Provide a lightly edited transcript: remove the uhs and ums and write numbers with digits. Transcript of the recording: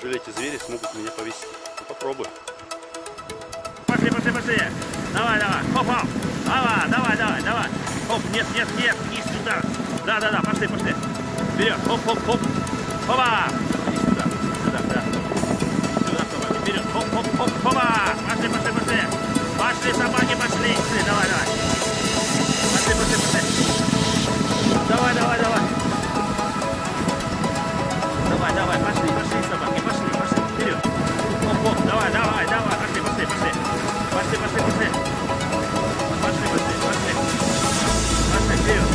Неужели эти звери смогут меня повести? Ну, попробуй. Пошли, пошли, пошли. Давай, давай. Хоп, хоп. Давай, давай, давай, давай. Хоп, нет, нет, нет, не сюда. Да, да, да, пошли, пошли. Вперед, хоп, хоп, хоп. Хопа. Не сюда, сюда, да. Сюда, собаки, вперед. Хоп, хоп, хоп, хопа. Пошли, пошли, пошли. Пошли, собаки, пошли. Пошли, давай, давай. Пошли, пошли, пошли. Давай, давай, давай. Давай, давай, пошли, пошли, собаки, пошли, пошли. Вперед. Хоп, хоп, давай, давай, давай. Пошли, пошли, пошли. Пошли, пошли, пошли. Пошли, пошли, пошли. Пошли, вперед.